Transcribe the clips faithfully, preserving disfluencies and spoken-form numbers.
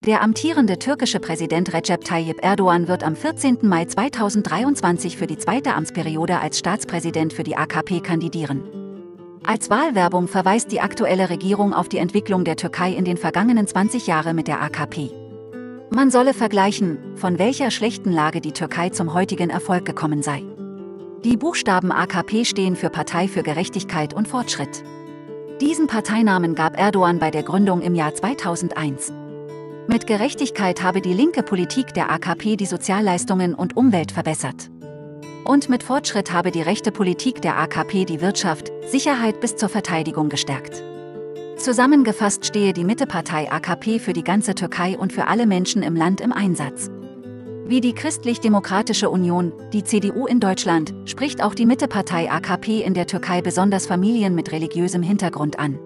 Der amtierende türkische Präsident Recep Tayyip Erdoğan wird am vierzehnten Mai zweitausenddreiundzwanzig für die zweite Amtsperiode als Staatspräsident für die A K P kandidieren. Als Wahlwerbung verweist die aktuelle Regierung auf die Entwicklung der Türkei in den vergangenen zwanzig Jahren mit der A K P. Man solle vergleichen, von welcher schlechten Lage die Türkei zum heutigen Erfolg gekommen sei. Die Buchstaben A K P stehen für Partei für Gerechtigkeit und Fortschritt. Diesen Parteinamen gab Erdoğan bei der Gründung im Jahr zweitausendeins. Mit Gerechtigkeit habe die linke Politik der A K P die Sozialleistungen und Umwelt verbessert. Und mit Fortschritt habe die rechte Politik der A K P die Wirtschaft, Sicherheit bis zur Verteidigung gestärkt. Zusammengefasst stehe die Mittepartei A K P für die ganze Türkei und für alle Menschen im Land im Einsatz. Wie die Christlich-Demokratische Union, die C D U in Deutschland, spricht auch die Mittepartei A K P in der Türkei besonders Familien mit religiösem Hintergrund an.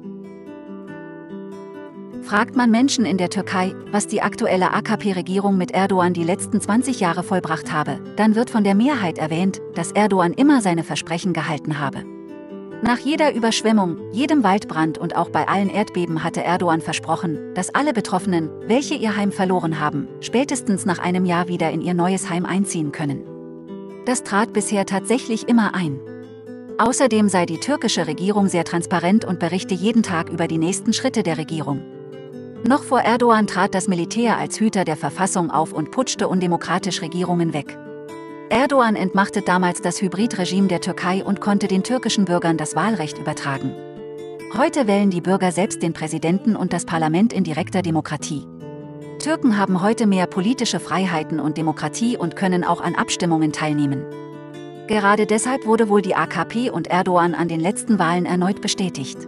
Fragt man Menschen in der Türkei, was die aktuelle A K P-Regierung mit Erdoğan die letzten zwanzig Jahre vollbracht habe, dann wird von der Mehrheit erwähnt, dass Erdoğan immer seine Versprechen gehalten habe. Nach jeder Überschwemmung, jedem Waldbrand und auch bei allen Erdbeben hatte Erdoğan versprochen, dass alle Betroffenen, welche ihr Heim verloren haben, spätestens nach einem Jahr wieder in ihr neues Heim einziehen können. Das trat bisher tatsächlich immer ein. Außerdem sei die türkische Regierung sehr transparent und berichte jeden Tag über die nächsten Schritte der Regierung. Noch vor Erdoğan trat das Militär als Hüter der Verfassung auf und putschte undemokratisch Regierungen weg. Erdoğan entmachte damals das Hybridregime der Türkei und konnte den türkischen Bürgern das Wahlrecht übertragen. Heute wählen die Bürger selbst den Präsidenten und das Parlament in direkter Demokratie. Türken haben heute mehr politische Freiheiten und Demokratie und können auch an Abstimmungen teilnehmen. Gerade deshalb wurde wohl die A K P und Erdoğan an den letzten Wahlen erneut bestätigt.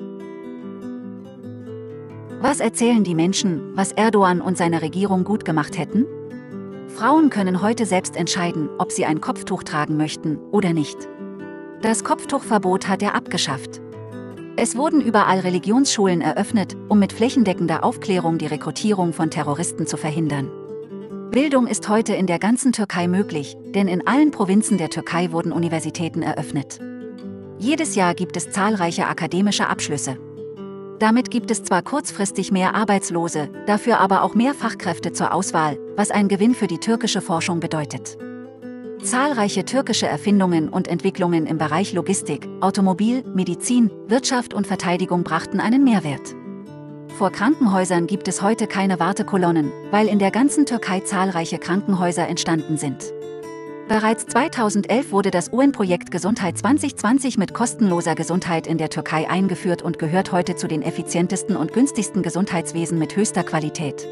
Was erzählen die Menschen, was Erdoğan und seine Regierung gut gemacht hätten? Frauen können heute selbst entscheiden, ob sie ein Kopftuch tragen möchten oder nicht. Das Kopftuchverbot hat er abgeschafft. Es wurden überall Religionsschulen eröffnet, um mit flächendeckender Aufklärung die Rekrutierung von Terroristen zu verhindern. Bildung ist heute in der ganzen Türkei möglich, denn in allen Provinzen der Türkei wurden Universitäten eröffnet. Jedes Jahr gibt es zahlreiche akademische Abschlüsse. Damit gibt es zwar kurzfristig mehr Arbeitslose, dafür aber auch mehr Fachkräfte zur Auswahl, was ein Gewinn für die türkische Forschung bedeutet. Zahlreiche türkische Erfindungen und Entwicklungen im Bereich Logistik, Automobil, Medizin, Wirtschaft und Verteidigung brachten einen Mehrwert. Vor Krankenhäusern gibt es heute keine Wartekolonnen, weil in der ganzen Türkei zahlreiche Krankenhäuser entstanden sind. Bereits zweitausendelf wurde das U N-Projekt Gesundheit zwanzig zwanzig mit kostenloser Gesundheit in der Türkei eingeführt und gehört heute zu den effizientesten und günstigsten Gesundheitswesen mit höchster Qualität.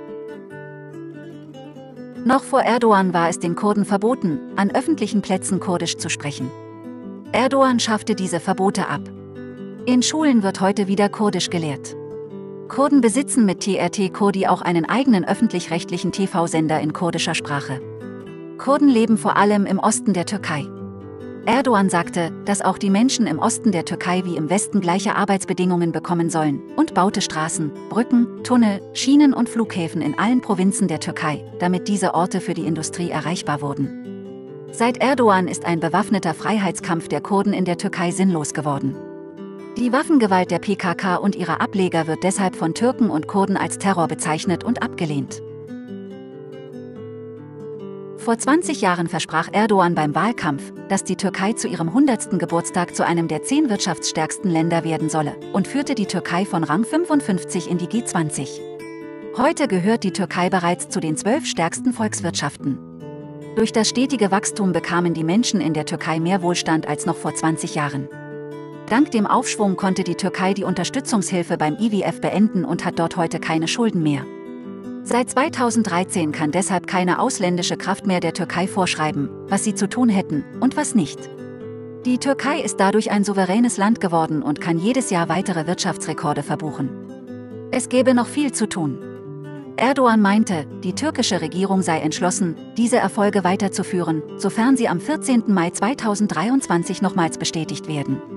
Noch vor Erdoğan war es den Kurden verboten, an öffentlichen Plätzen Kurdisch zu sprechen. Erdoğan schaffte diese Verbote ab. In Schulen wird heute wieder Kurdisch gelehrt. Kurden besitzen mit T R T Kurdi auch einen eigenen öffentlich-rechtlichen T V-Sender in kurdischer Sprache. Kurden leben vor allem im Osten der Türkei. Erdoğan sagte, dass auch die Menschen im Osten der Türkei wie im Westen gleiche Arbeitsbedingungen bekommen sollen und baute Straßen, Brücken, Tunnel, Schienen und Flughäfen in allen Provinzen der Türkei, damit diese Orte für die Industrie erreichbar wurden. Seit Erdoğan ist ein bewaffneter Freiheitskampf der Kurden in der Türkei sinnlos geworden. Die Waffengewalt der P K K und ihrer Ableger wird deshalb von Türken und Kurden als Terror bezeichnet und abgelehnt. Vor zwanzig Jahren versprach Erdoğan beim Wahlkampf, dass die Türkei zu ihrem hundertsten Geburtstag zu einem der zehn wirtschaftsstärksten Länder werden solle und führte die Türkei von Rang fünfundfünfzig in die G zwanzig. Heute gehört die Türkei bereits zu den zwölf stärksten Volkswirtschaften. Durch das stetige Wachstum bekamen die Menschen in der Türkei mehr Wohlstand als noch vor zwanzig Jahren. Dank dem Aufschwung konnte die Türkei die Unterstützungshilfe beim I W F beenden und hat dort heute keine Schulden mehr. Seit zweitausenddreizehn kann deshalb keine ausländische Kraft mehr der Türkei vorschreiben, was sie zu tun hätten und was nicht. Die Türkei ist dadurch ein souveränes Land geworden und kann jedes Jahr weitere Wirtschaftsrekorde verbuchen. Es gäbe noch viel zu tun. Erdoğan meinte, die türkische Regierung sei entschlossen, diese Erfolge weiterzuführen, sofern sie am vierzehnten Mai zweitausenddreiundzwanzig nochmals bestätigt werden.